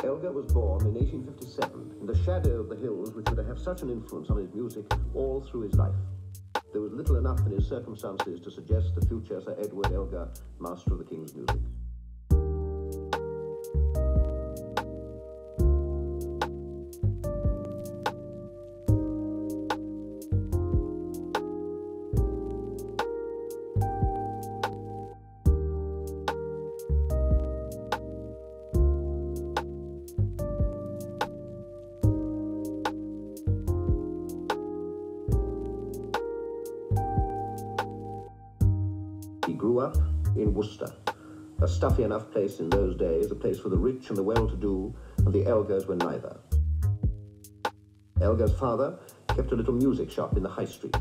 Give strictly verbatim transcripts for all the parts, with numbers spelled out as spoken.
Elgar was born in eighteen fifty-seven, in the shadow of the hills which were to have such an influence on his music all through his life. There was little enough in his circumstances to suggest the future Sir Edward Elgar, master of the King's music. He grew up in Worcester, a stuffy enough place in those days, a place for the rich and the well-to-do, and the Elgars were neither. Elgar's father kept a little music shop in the High Street.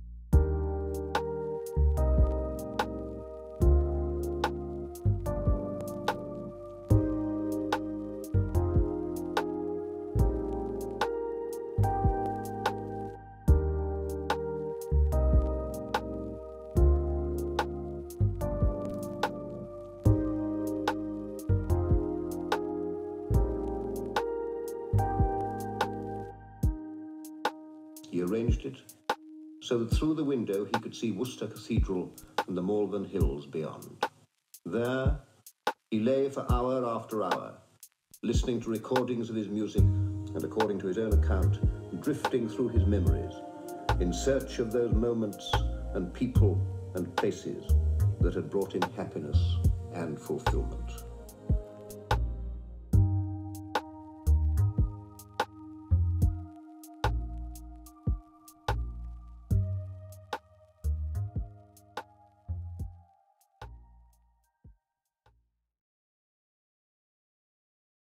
He arranged it so that through the window he could see Worcester Cathedral and the Malvern Hills beyond. There he lay for hour after hour, listening to recordings of his music and, according to his own account, drifting through his memories in search of those moments and people and places that had brought him happiness and fulfillment.